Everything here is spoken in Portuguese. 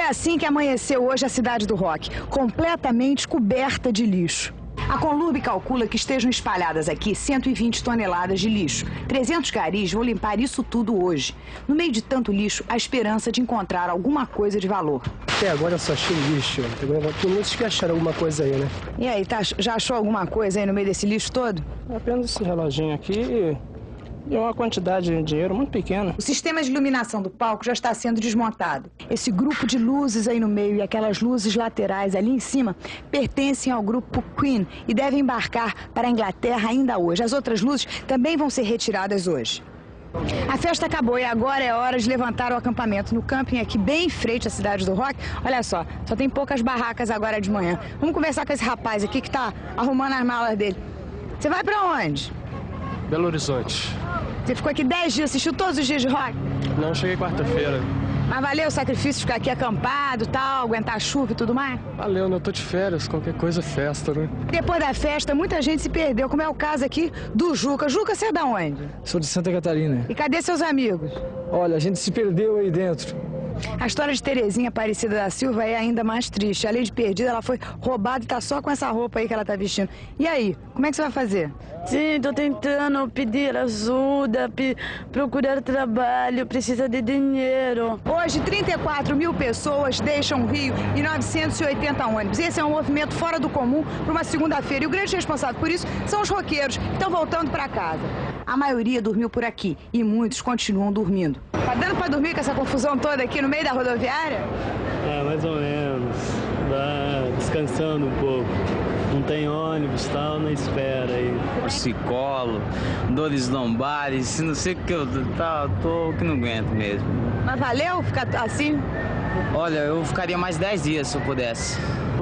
Foi assim que amanheceu hoje a cidade do Rock, completamente coberta de lixo. A Conlurb calcula que estejam espalhadas aqui 120 toneladas de lixo. 300 garis vão limpar isso tudo hoje. No meio de tanto lixo, a esperança de encontrar alguma coisa de valor. Até agora eu só achei lixo. Tem muitos que acharam alguma coisa aí, né? E aí, já achou alguma coisa aí no meio desse lixo todo? Apenas esse reloginho aqui e uma quantidade de dinheiro muito pequena. O sistema de iluminação do palco já está sendo desmontado. Esse grupo de luzes aí no meio e aquelas luzes laterais ali em cima pertencem ao grupo Queen e devem embarcar para a Inglaterra ainda hoje. As outras luzes também vão ser retiradas hoje. A festa acabou e agora é hora de levantar o acampamento no camping aqui bem em frente à cidade do Rock. Olha só tem poucas barracas agora de manhã. Vamos conversar com esse rapaz aqui que está arrumando as malas dele. Você vai para onde? Belo Horizonte. Você ficou aqui 10 dias, assistiu todos os dias de rock? Não, cheguei quarta-feira. Mas valeu o sacrifício de ficar aqui acampado, tal, aguentar a chuva e tudo mais? Valeu, né? Eu tô de férias, qualquer coisa é festa, né? Depois da festa, muita gente se perdeu, como é o caso aqui do Juca. Juca, você é da onde? Sou de Santa Catarina. E cadê seus amigos? Olha, a gente se perdeu aí dentro. A história de Terezinha Aparecida da Silva é ainda mais triste. Além de perdida, ela foi roubada e tá só com essa roupa aí que ela tá vestindo. E aí, como é que você vai fazer? Sim, tô tentando pedir ajuda, procurar trabalho, precisa de dinheiro. Hoje, 34 mil pessoas deixam o Rio e 980 ônibus. Esse é um movimento fora do comum para uma segunda-feira. E o grande responsável por isso são os roqueiros que estão voltando para casa. A maioria dormiu por aqui e muitos continuam dormindo. Tá dando para dormir com essa confusão toda aqui no meio da rodoviária? É, mais ou menos. Descansando um pouco. Não tem ônibus, tal, na espera aí. Torcicolo, dores lombares, não sei o que eu tô que não aguento mesmo. Mas valeu ficar assim? Olha, eu ficaria mais 10 dias se eu pudesse.